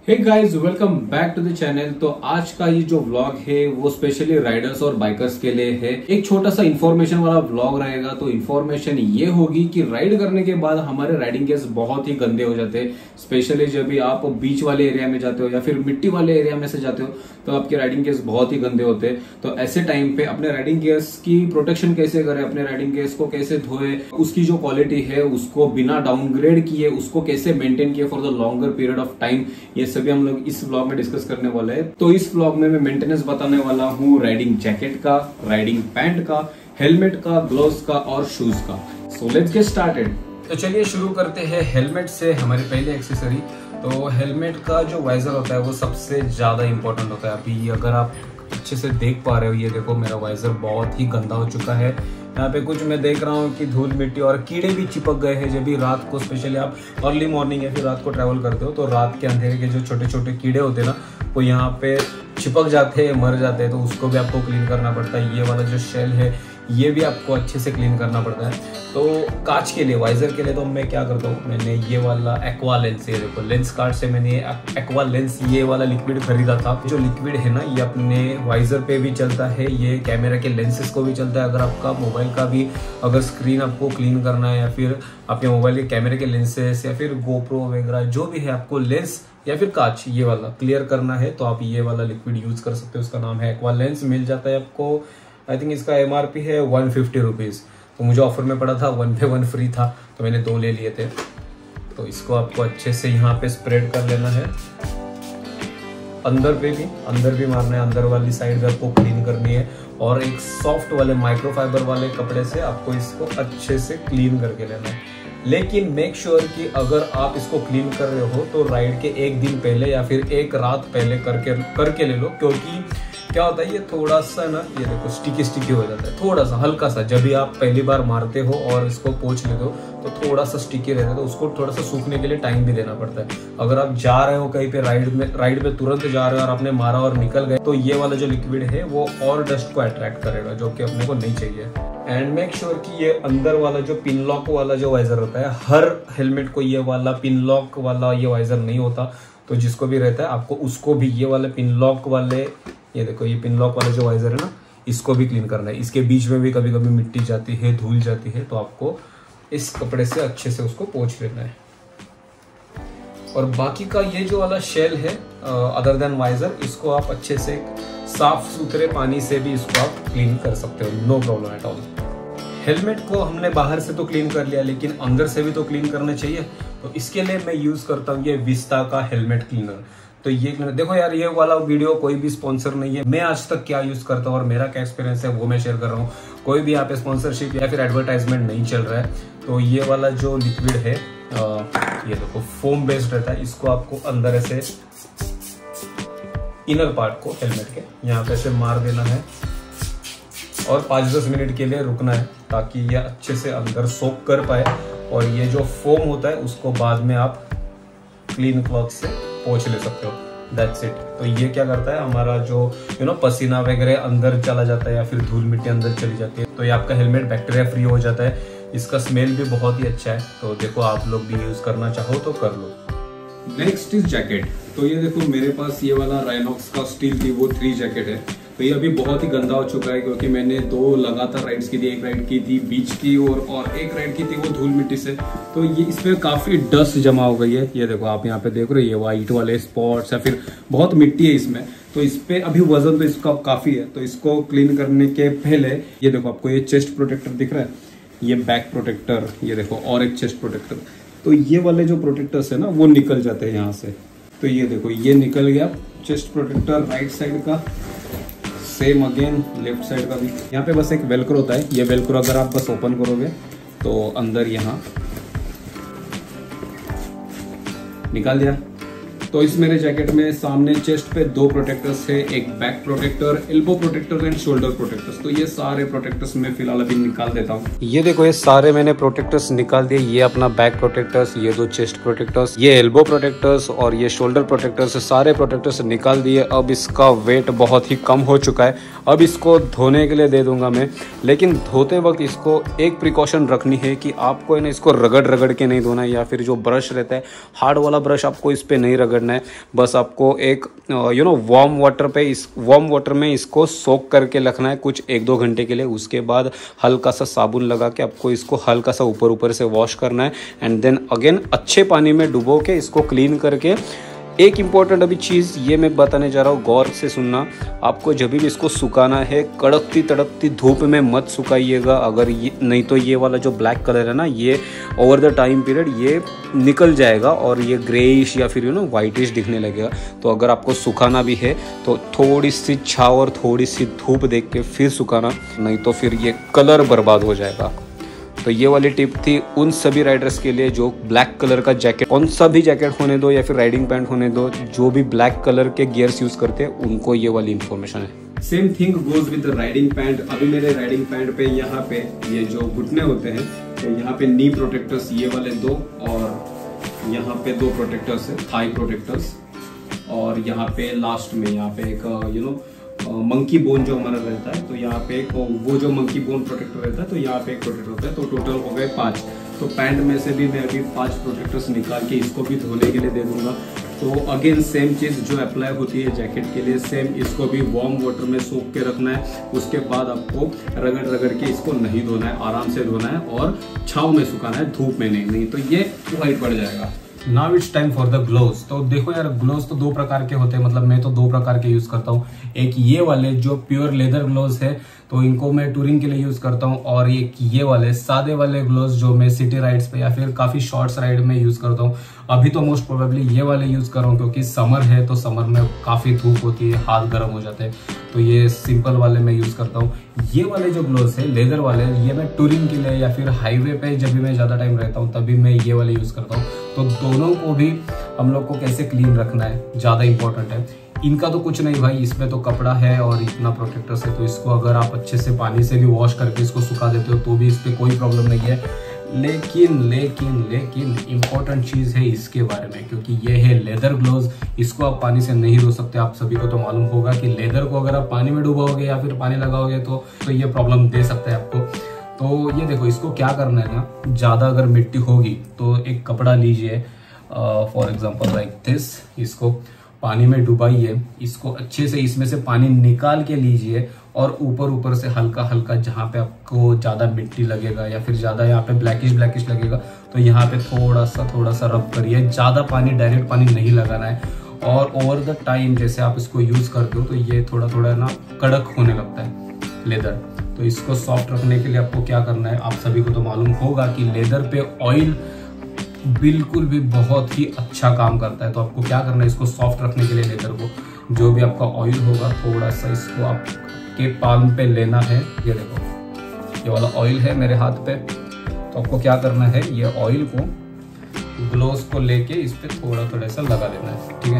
Hey guys, welcome back to the channel. तो आज का ये जो व्लॉग है वो स्पेशली राइडर्स और बाइकर्स के लिए है। एक छोटा सा इन्फॉर्मेशन वाला व्लॉग रहेगा। तो इन्फॉर्मेशन ये होगी कि राइड करने के बाद हमारे राइडिंग गेयर्स बहुत ही गंदे हो जाते हैं। स्पेशली जब भी आप बीच वाले एरिया में जाते हो या फिर मिट्टी वाले एरिया में से जाते हो तो आपके राइडिंग गेयर्स बहुत ही गंदे होते हैं। तो ऐसे टाइम पे अपने राइडिंग गेयर्स की प्रोटेक्शन कैसे करें, अपने राइडिंग गेयर्स को कैसे धोए, उसकी जो क्वालिटी है उसको बिना डाउनग्रेड किए उसको कैसे मेंटेन किए for the longer period of time, ये सभी हम लोग इस व्लॉग में डिस्कस करने वाले हैं। तो इस व्लॉग में मैं मेंटेनेंस बताने वाला हूँ राइडिंग जैकेट का, राइडिंग पैंट का, हेलमेट का, ग्लोव्स का और शूज का। So let's get started. तो चलिए शुरू करते हैं हेलमेट से, हमारी पहले एक्सेसरी। तो हेलमेट का जो वाइजर होता है वो सबसे ज्यादा इंपॉर्टेंट होता है। अभी अगर आप अच्छे से देख पा रहे हो, ये देखो मेरा वाइजर बहुत ही गंदा हो चुका है। यहाँ पे कुछ मैं देख रहा हूँ कि धूल मिट्टी और कीड़े भी चिपक गए हैं। जब भी रात को, स्पेशली आप अर्ली मॉर्निंग या फिर रात को ट्रैवल करते हो तो रात के अंधेरे के जो छोटे छोटे कीड़े होते हैं ना, वो यहाँ पे चिपक जाते हैं, मर जाते हैं। तो उसको भी आपको क्लीन करना पड़ता है। ये वाला जो शेल है ये भी आपको अच्छे से क्लीन करना पड़ता है। तो कांच के लिए, वाइजर के लिए तो मैं क्या करता हूँ, मैंने ये वाला एक्वा लेंस, ये देखो लेंस कार्ड से मैंने एक्वा लेंस ये वाला लिक्विड खरीदा था। जो लिक्विड है ना ये अपने वाइजर पे भी चलता है, ये कैमरा के लेंसेज को भी चलता है। अगर आपका मोबाइल का भी अगर स्क्रीन आपको क्लीन करना है या फिर आपके मोबाइल के कैमरे के लेंसेज या फिर गोप्रो वगैरह जो भी है आपको लेंस या फिर कांच ये वाला क्लियर करना है तो आप ये वाला लिक्विड यूज कर सकते हो। उसका नाम है एक्वा लेंस। मिल जाता है आपको, आई थिंक इसका MRP है 150 रुपीज़। तो मुझे ऑफर में पड़ा था, 1 पे 1 फ्री था, तो मैंने 2 ले लिए थे। तो इसको आपको अच्छे से यहाँ पे स्प्रेड कर लेना है। अंदर भी मारना है, अंदर वाली साइड भी आपको क्लीन करनी है। और एक सॉफ्ट वाले माइक्रोफाइबर वाले कपड़े से आपको इसको अच्छे से क्लीन करके लेना है। लेकिन मेक श्योर कि अगर आप इसको क्लीन कर रहे हो तो राइड के एक दिन पहले या फिर एक रात पहले करके ले लो। क्योंकि क्या होता है, ये थोड़ा सा ना, ये देखो स्टिकी हो जाता है, थोड़ा सा हल्का सा। जब भी आप पहली बार मारते हो और इसको पोंछ लेते हो तो थोड़ा सा स्टिकी रहता है। तो उसको थोड़ा सा सूखने के लिए टाइम भी देना पड़ता है। अगर आप जा रहे हो कहीं पे राइड में तुरंत जा रहे हो और आपने मारा और निकल गए तो ये वाला जो लिक्विड है वो और डस्ट को अट्रैक्ट करेगा, जो कि अपने को नहीं चाहिए। एंड मेक श्योर कि ये अंदर वाला जो पिन लॉक वाला जो वाइजर होता है, हर हेलमेट को ये वाला पिन लॉक वाला ये वाइजर नहीं होता। तो जिसको भी रहता है आपको उसको भी ये वाले पिन लॉक वाले, ये देखो ये पिन लॉक वाला जो वाइजर है ना, इसको भी क्लीन करना है। इसके बीच में भी कभी कभी मिट्टी जाती है, धूल जाती है, तो आपको इस कपड़े से अच्छे से उसको पोंछ लेना है। और बाकी का ये जो वाला शेल है अदर देन वाइजर, इसको आप अच्छे से साफ सुथरे पानी से भी इसको आप क्लीन कर सकते हो, no problem at all. Helmet को हमने बाहर से तो क्लीन कर लिया, लेकिन अंदर से भी तो क्लीन करना चाहिए। तो इसके लिए मैं यूज करता हूँ ये विस्ता का हेलमेट क्लीनर। तो ये देखो यार, ये वाला वीडियो कोई भी स्पॉन्सर नहीं है। मैं आज तक क्या यूज करता हूँ और मेरा क्या एक्सपीरियंस है वो मैं शेयर कर रहा हूँ। कोई भी यहाँ पे स्पॉन्सरशिप या फिर एडवर्टाइजमेंट नहीं चल रहा है। तो ये वाला जो लिक्विड है ये देखो फोम बेस्ड रहता है। इसको आपको अंदर ऐसे इनर पार्ट को हेलमेट के यहाँ पे ऐसे मार देना है और 5-10 मिनट के लिए रुकना है ताकि ये अच्छे से अंदर सोक कर पाए। और ये जो फोम होता है उसको बाद में आप क्लीन क्लॉथ से पोंछ ले सकते हो। That's it. तो ये क्या करता है, हमारा जो पसीना वगैरह अंदर चला जाता है या फिर धूल मिट्टी अंदर चली जाती है, तो ये आपका हेलमेट बैक्टीरिया फ्री हो जाता है। इसका स्मेल भी बहुत ही अच्छा है। तो देखो आप लोग भी यूज करना चाहो तो कर लो। Next is jacket. तो ये देखो मेरे पास ये वाला राइनॉक्स का स्टील की वो 3 जैकेट है। तो ये अभी बहुत ही गंदा हो चुका है क्योंकि मैंने 2 लगातार राइड्स की थी। एक राइड की थी बीच की और एक राइड की थी वो धूल मिट्टी से। तो ये इसमें काफी डस्ट जमा हो गई है। ये देखो आप यहाँ पे देख रहे हो, ये वाइट वाले स्पॉट्स या फिर बहुत मिट्टी है इसमें। तो इस पे अभी वजन तो इसका काफी है। तो इसको क्लीन करने के पहले ये देखो आपको ये चेस्ट प्रोटेक्टर दिख रहा है, ये बैक प्रोटेक्टर, ये देखो और एक चेस्ट प्रोटेक्टर। तो ये वाले जो प्रोटेक्टर्स है ना वो निकल जाते हैं यहाँ से। तो ये देखो ये निकल गया चेस्ट प्रोटेक्टर राइट साइड का। सेम अगेन लेफ्ट साइड का भी। यहाँ पे बस एक वेलक्रो होता है। ये वेलक्रो अगर आप बस ओपन करोगे तो अंदर यहाँ निकाल दिया। तो इस मेरे जैकेट में सामने चेस्ट पे 2 प्रोटेक्टर्स है, एक back protector, elbow protector and shoulder protectors. तो ये सारे प्रोटेक्टर्स मैं फिलहाल अभी निकाल देता हूँ। ये देखो ये सारे मैंने प्रोटेक्टर्स निकाल दिए। ये अपना बैक प्रोटेक्टर्स, ये 2 चेस्ट प्रोटेक्टर्स, ये एल्बो प्रोटेक्टर्स और ये शोल्डर प्रोटेक्टर्स, सारे प्रोटेक्टर्स निकाल दिए। अब इसका वेट बहुत ही कम हो चुका है अब इसको धोने के लिए दे दूंगा मैं, लेकिन धोते वक्त इसको एक प्रिकॉशन रखनी है कि आपको ना इसको रगड़ के नहीं धोना है, या फिर जो ब्रश रहता है हार्ड वाला ब्रश आपको इस पर नहीं रगड़ना है। बस आपको एक वार्म वाटर में इसको सोक करके रखना है कुछ 1-2 घंटे के लिए। उसके बाद हल्का सा साबुन लगा के आपको इसको हल्का सा ऊपर से वॉश करना है, एंड देन अगेन अच्छे पानी में डुबो के इसको क्लीन करके। एक इम्पॉर्टेंट अभी चीज़ ये मैं बताने जा रहा हूँ, गौर से सुनना। आपको जब भी इसको सुखाना है कड़कती तड़कती धूप में मत सुखाइएगा, अगर ये नहीं तो ये वाला जो ब्लैक कलर है ना, ये ओवर द टाइम पीरियड ये निकल जाएगा और ये ग्रेइश या फिर वाइटिश दिखने लगेगा। तो अगर आपको सुखाना भी है तो थोड़ी सी छाँव और थोड़ी सी धूप देख के फिर सुखाना, नहीं तो फिर ये कलर बर्बाद हो जाएगा। तो ये वाली टिप थी उन सभी राइडर्स के लिए जो ब्लैक कलर का जैकेट, कौन सा भी जैकेट होने दो या फिर राइडिंग पैंट होने दो, जो भी ब्लैक कलर के गियर्स यूज करते हैं उनको ये वाली इन्फॉर्मेशन है। Same thing goes with riding pant. अभी मेरे राइडिंग पैंट पे यहाँ पे ये जो घुटने होते हैं, तो यहाँ पे नी प्रोटेक्टर्स ये वाले 2, और यहाँ पे 2 प्रोटेक्टर्स है, थाई प्रोटेक्टर्स, और यहाँ पे लास्ट में यहाँ पे एक मंकी बोन जो हमारा रहता है, तो यहाँ पे एक वो जो मंकी बोन प्रोटेक्टर रहता है, तो यहाँ पे एक प्रोटेक्टर होता है, तो टोटल हो गए 5। तो पैंट में से भी मैं अभी 5 प्रोटेक्टर्स निकाल के इसको भी धोने के लिए दे दूंगा। तो अगेन सेम चीज़ जो अप्लाई होती है जैकेट के लिए, सेम इसको भी वार्म वाटर में सोख के रखना है। उसके बाद आपको रगड़ के इसको नहीं धोना है, आराम से धोना है और छाँव में सुखाना है, धूप में नहीं तो ये वाइट पड़ जाएगा। Now it's time for the gloves. तो देखो यार, ग्लोव्स तो 2 प्रकार के होते हैं, मतलब मैं तो 2 प्रकार के यूज करता हूँ। एक ये वाले जो प्योर लेदर ग्लोव्स है, तो इनको मैं टूरिंग के लिए यूज करता हूँ, और एक ये वाले सादे वाले ग्लोव्स जो मैं सिटी राइड्स पे या फिर काफी शॉर्ट्स राइड में यूज करता हूँ। अभी तो मोस्ट प्रोबेबली ये वाले यूज कर रहा हूँ क्योंकि समर है, तो समर में काफी धूप होती है, हाथ गर्म हो जाते हैं, तो ये सिंपल वाले मैं यूज करता हूँ। ये वाले जो ग्लोव्स है लेदर वाले, ये मैं टूरिंग के लिए या फिर हाईवे पे जब भी मैं ज्यादा टाइम रहता हूँ तभी मैं ये वाले यूज करता हूँ। तो दोनों को भी हम लोग को कैसे क्लीन रखना है ज्यादा इंपॉर्टेंट है। इनका तो कुछ नहीं भाई, इसमें तो कपड़ा है और इतना प्रोटेक्टर है, तो इसको अगर आप अच्छे से पानी से भी वॉश करके इसको सुखा देते हो तो भी इस पर कोई प्रॉब्लम नहीं है। लेकिन इम्पोर्टेंट चीज है इसके बारे में, क्योंकि ये है लेदर ग्लोव्स। इसको आप पानी से नहीं धो सकते। आप सभी को तो मालूम होगा कि लेदर को अगर आप पानी में डुबाओगे या फिर पानी लगाओगे तो ये प्रॉब्लम दे सकता है आपको। तो ये देखो, इसको क्या करना है ना, ज्यादा अगर मिट्टी होगी तो एक कपड़ा लीजिए, फॉर एग्जाम्पल लाइक दिस, इसको पानी में डुबाइए, इसको अच्छे से इसमें से पानी निकाल के लीजिए, और ऊपर से हल्का जहाँ पे आपको ज्यादा मिट्टी लगेगा या फिर ज्यादा यहाँ पे ब्लैकिश लगेगा, तो यहाँ पे थोड़ा सा रब करिए। ज्यादा पानी, डायरेक्ट पानी नहीं लगाना है। और ओवर द टाइम जैसे आप इसको यूज करते हो तो ये थोड़ा ना कड़क होने लगता है लेदर। तो इसको सॉफ्ट रखने के लिए आपको क्या करना है, आप सभी को तो मालूम होगा कि लेदर पे ऑयल बिल्कुल भी बहुत ही अच्छा काम करता है। तो आपको क्या करना है, इसको सॉफ्ट रखने के लिए लेदर को जो भी आपका ऑयल होगा थोड़ा सा इसको आपके पाम पे लेना है। ये देखो, ये वाला ऑयल है मेरे हाथ पे, तो आपको क्या करना है, ये ऑयल को ग्लोव्स को लेके इस पे थोड़ा सा लगा देना है, ठीक है।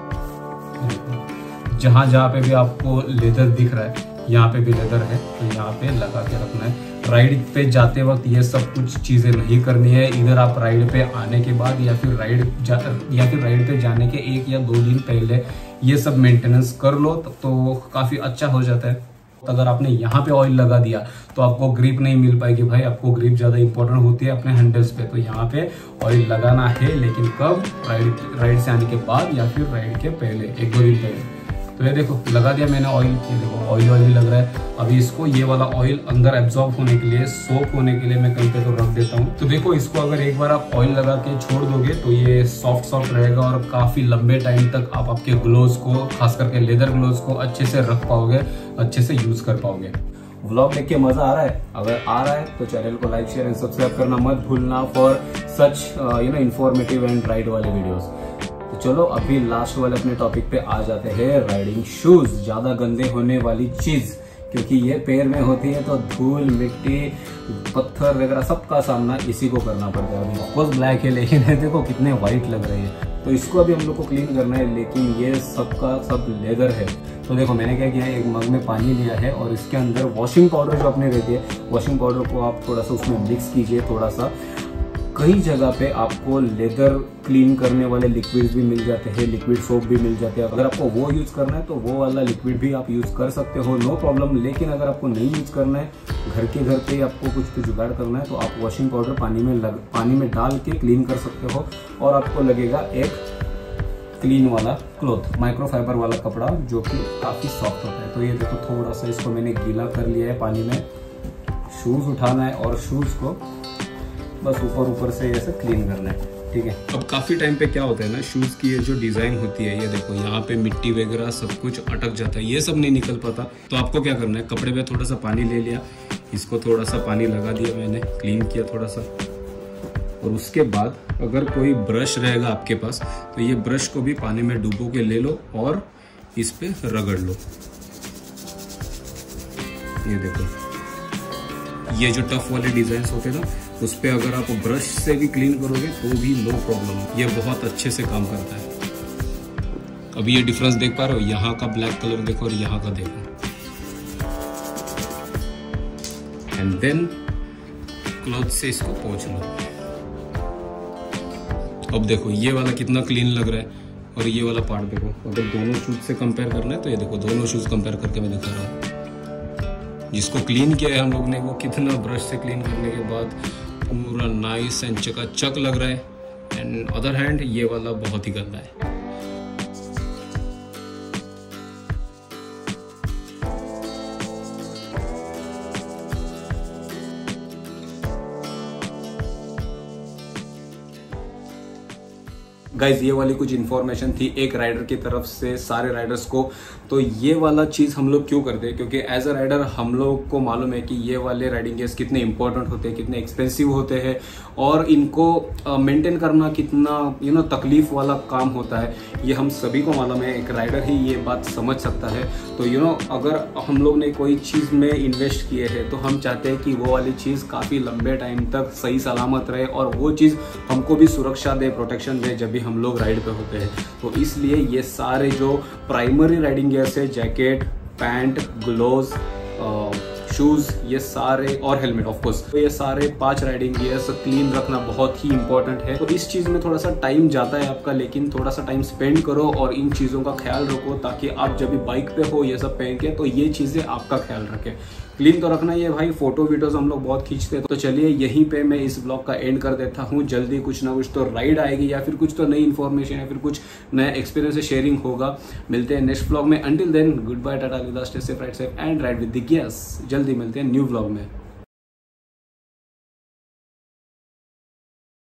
जहाँ पे भी आपको लेदर दिख रहा है, यहाँ पे भी लेदर है, तो यहाँ पे लगा के रखना है। राइड पे जाते वक्त ये सब कुछ चीजें नहीं करनी है। इधर आप राइड पे आने के बाद या फिर राइड पे जाने के 1 या 2 दिन पहले ये सब मेंटेनेंस कर लो, तो काफी अच्छा हो जाता है। अगर आपने यहाँ पे ऑयल लगा दिया तो आपको ग्रिप नहीं मिल पाएगी भाई। आपको ग्रिप ज्यादा इंपॉर्टेंट होती है अपने हैंडल्स पे, तो यहाँ पे ऑयल लगाना है, लेकिन कब, राइड से आने के बाद या फिर राइड के पहले 1-2 दिन पहले। तो ये देखो, लगा दिया मैंने ऑयल, ये देखो ऑयल भी लग रहा है। अभी इसको ये वाला ऑयल अंदर एब्जॉर्ब होने के लिए, सोक होने के लिए मैं कहीं पे तो रख देता हूँ। तो देखो, इसको अगर एक बार आप ऑयल लगा के छोड़ दोगे तो ये सॉफ्ट रहेगा और काफी लंबे टाइम तक आप आपके ग्लोव्स को, खास करके लेदर ग्लोव्स को अच्छे से रख पाओगे, अच्छे से यूज कर पाओगे। व्लॉग देख के मजा आ रहा है? अगर आ रहा है तो चैनल को लाइक, शेयर एंड सब्सक्राइब करना मत भूलना for such informative and ride वाले वीडियोस। तो चलो अभी लास्ट वाले अपने टॉपिक पे आ जाते हैं, राइडिंग शूज। ज्यादा गंदे होने वाली चीज, क्योंकि ये पैर में होती है तो धूल, मिट्टी, पत्थर वगैरह सबका सामना इसी को करना पड़ता है। ऑफकोर्स ब्लैक है, लेकिन देखो कितने व्हाइट लग रहे हैं। तो इसको अभी हम लोग को क्लीन करना है, लेकिन ये सबका सब लेदर है। तो देखो मैंने क्या किया है, एक मग में पानी लिया है और इसके अंदर वॉशिंग पाउडर जो अपने रहती है, वॉशिंग पाउडर को आप थोड़ा सा उसमें मिक्स कीजिए, थोड़ा सा कई जगह पे आपको लेदर क्लीन करने वाले लिक्विड्स भी मिल जाते हैं, लिक्विड सोप भी मिल जाते हैं। अगर आपको वो यूज करना है तो वो वाला लिक्विड भी आप यूज कर सकते हो, नो प्रॉब्लम। लेकिन अगर आपको नहीं यूज करना है, घर पे आपको कुछ भी जुगाड़ करना है, तो आप वॉशिंग पाउडर पानी में डाल के क्लीन कर सकते हो। और आपको लगेगा एक क्लीन वाला क्लॉथ, माइक्रोफाइबर वाला कपड़ा, जो कि काफी सॉफ्ट होता है। तो ये देखो, थोड़ा सा इसको मैंने गीला कर लिया है पानी में। शूज उठाना है और शूज को बस ऊपर से ऐसे क्लीन करना है, ठीक है। अब काफी टाइम पे क्या होता है ना, शूज की ये जो डिजाइन होती है, ये देखो यहाँ पे मिट्टी वगैरह सब कुछ अटक जाता है, ये सब नहीं निकल पाता। तो आपको क्या करना है, कपड़े पे थोड़ा सा पानी ले लिया, इसको थोड़ा सा पानी लगा दिया मैंने, क्लीन किया थोड़ा सा। और उसके बाद अगर कोई ब्रश रहेगा आपके पास, तो ये ब्रश को भी पानी में डुबो के ले लो और इस पे रगड़ लो। ये देखो, ये जो टफ वाले डिजाइन होते हैं ना, उस पे अगर आप ब्रश से भी क्लीन करोगे तो भी नो प्रॉब्लम, ये बहुत अच्छे से काम करता है। अभी ये डिफरेंस देख पा रहे हो, यहाँ का ब्लैक कलर देखो और यहाँ का देखो। एंड देन क्लॉथ से इसको पोंछ लो। अब देखो ये वाला कितना क्लीन लग रहा है, और ये वाला पार्ट देखो। अगर दोनों शूज से कंपेयर करना है तो ये देखो, दोनों शूज कंपेयर करके मैं दिखा रहा हूँ। जिसको क्लीन किया है हम लोग ने, वो कितना ब्रश से क्लीन करने के बाद पूरा नाइस एंड चकाचक लग रहा है। एंड अदर हैंड ये वाला बहुत ही गंदा है। गाइज, ये वाली कुछ इन्फॉर्मेशन थी एक राइडर की तरफ से सारे राइडर्स को। तो ये वाला चीज़ हम लोग क्यों करते हैं, क्योंकि एज अ राइडर हम लोग को मालूम है कि ये वाले राइडिंग गियर्स कितने इंपॉर्टेंट होते हैं, कितने एक्सपेंसिव होते हैं, और इनको मेंटेन करना कितना तकलीफ वाला काम होता है। ये हम सभी को मालूम है, एक राइडर ही ये बात समझ सकता है। तो अगर हम लोग ने कोई चीज़ में इन्वेस्ट किए हैं, तो हम चाहते हैं कि वो वाली चीज़ काफ़ी लंबे टाइम तक सही सलामत रहे, और वो चीज़ हमको भी सुरक्षा दे, प्रोटेक्शन दे, जब भी हम लोग राइड पे होते हैं। तो इसलिए ये सारे जो प्राइमरी राइडिंग गियर्स है, जैकेट, पैंट, ग्लोव्स, शूज, ये सारे, और हेलमेट ऑफ कोर्स, तो ये सारे 5 राइडिंग गियर्स क्लीन रखना बहुत ही इंपॉर्टेंट है। तो इस चीज में थोड़ा सा टाइम जाता है आपका, लेकिन थोड़ा सा टाइम स्पेंड करो और इन चीजों का ख्याल रखो, ताकि आप जब भी बाइक पे हो ये सब पहन के, तो ये चीजें आपका ख्याल रखें। क्लीन तो रखना ही है भाई। फोटो वीडियोस हम लोग बहुत खींचते हैं। तो चलिए यहीं पे मैं इस ब्लॉग का एंड कर देता हूँ। जल्दी कुछ ना कुछ तो राइड आएगी, या फिर कुछ तो नई इन्फॉर्मेशन, या फिर कुछ नया एक्सपीरियंस से शेयरिंग होगा। मिलते हैं नेक्स्ट ब्लॉग में। Until then, good bye, tata, stay safe, ride safe and ride with the gears. जल्दी मिलते हैं न्यू ब्लॉग में।